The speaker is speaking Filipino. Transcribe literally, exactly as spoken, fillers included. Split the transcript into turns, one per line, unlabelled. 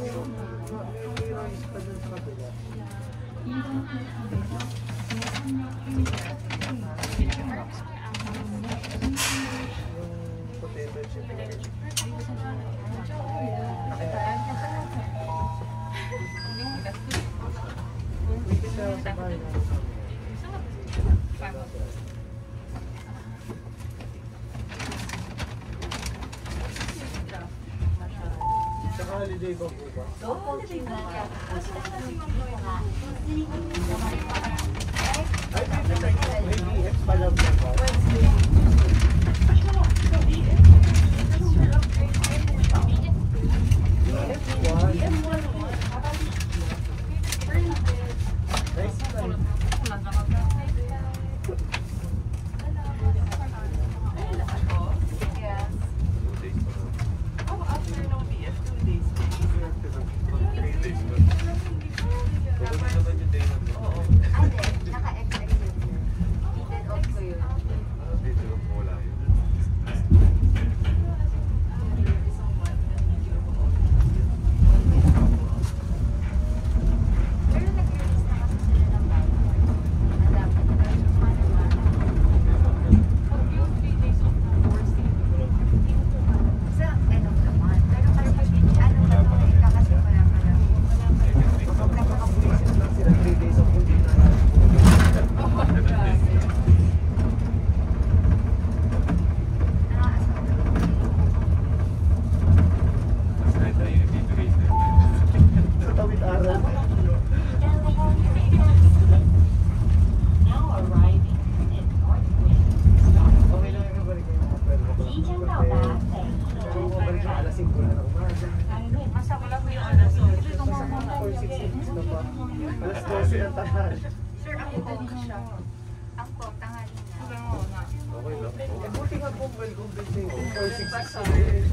Holiday ba po ba?
Oo, holiday ba?
Ay, may B X pa lang ba?
Sir, ako po siya. Ako po, tanghali na.
Okay lang. Eh, buti nga po, welcome to four six six.